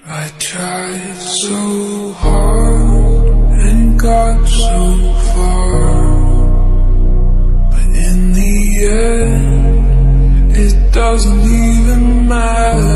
I tried so hard and got so far, but in the end, it doesn't even matter.